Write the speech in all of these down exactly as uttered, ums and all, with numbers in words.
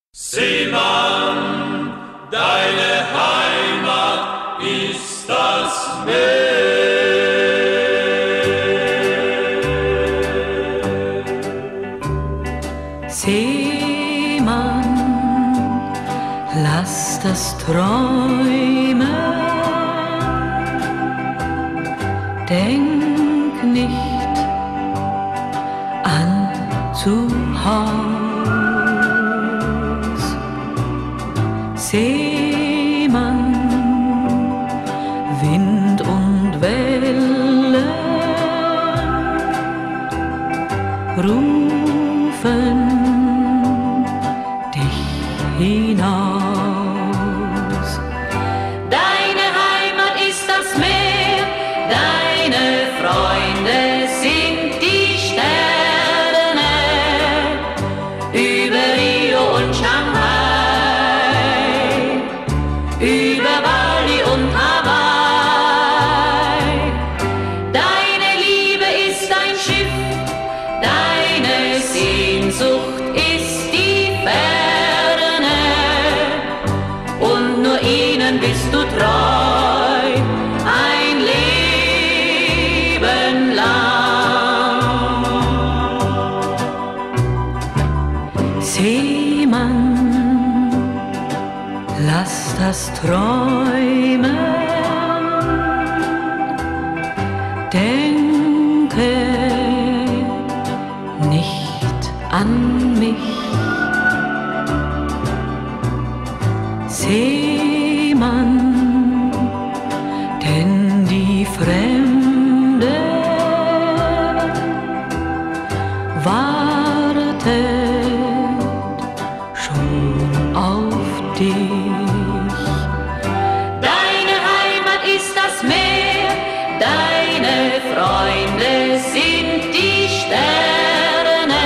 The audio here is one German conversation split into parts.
Seemann, deine Heimat ist das Meer. Seemann, lass das Träumen, denk nicht an zu Haus. Seemann, Wind und Wellen rufen dich hinaus. Deine Heimat ist das Meer, deine Freunde sind die Sterne über Rio und Shanghai, über Bali und Hawaii. Deine Liebe ist ein Schiff, deine Sehnsucht ist die Ferne, und nur ihnen bist du treu ein Leben lang. Seemann, lass das Träumen, denke nicht an mich. Seemann, denn die Fremde wartet schon auf dich. Deine Heimat ist das Meer, deine Freunde sind die Sterne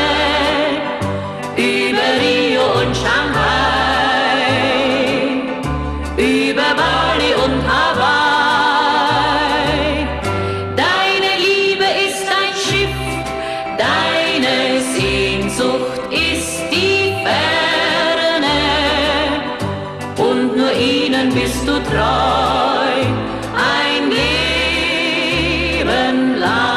über Rio und Shanghai, über Bali und Hawaii. Deine Liebe ist ein Schiff, deine Sehnsucht ist die Ferne, und nur ihnen bist du treu ein Leben lang.